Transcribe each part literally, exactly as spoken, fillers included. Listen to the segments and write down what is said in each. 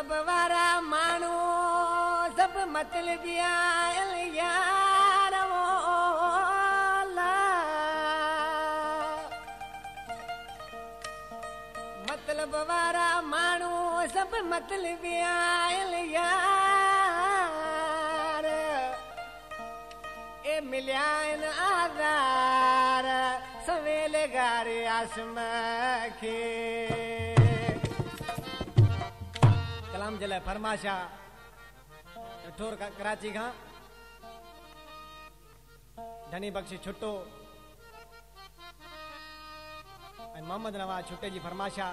मतलब वारा मानू सब मतलब यार मतलब वारा मानू सब मतलब यार ए मिलिया आधार सवेले गारे आसम के कलाम जले फरमाशा ठोर का कराची का धनी बख्शी छुट्टो मोहम्मद नवाज छुट्टे जी फरमाशा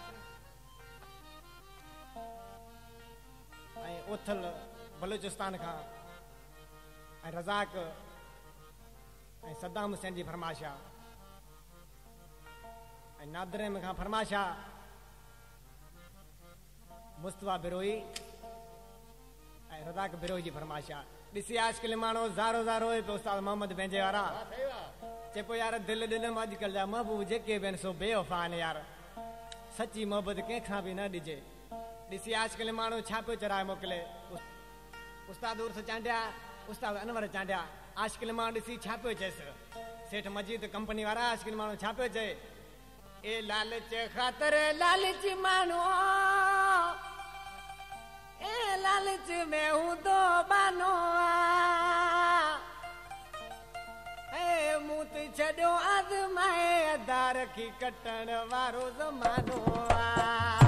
उथल बलूचिस्तान का रज़ाक सद्दाम हुसैन जी फरमाशा नादरे में फरमाशा मुस्तफा बिरोई रज़ाक बिरोई जी फरमाशा ॾिसी आशिक़ माण्हू ज़ारो ज़ारो पे उस्ताद मोहम्मद पंहिंजे वारा चे पोइ यार दिल ॾिनमि अॼुकल्ह जा महबूब जेके बि आहिनि सो बेवफ़ा आहिनि यार सची मोहबत कंहिंखां बि न ॾिजे ॾिसी आशिक़ माण्हू छा पियो चराए मोकिले उस्ताद उर्स चांडिया उस्ताद अनवर चांडिया आशिक़ माण्हू ॾिसी छा पियो चएसि सेठ मजीद कंपनी वारा आशिक़ माण्हू छा पियो चए ए लालच ख़ातिर लालच माण्हू ए लालच में हूंदो बानो ए मूं त छॾियो आज़माए अदा रखी कटण वारो ज़मानो आ।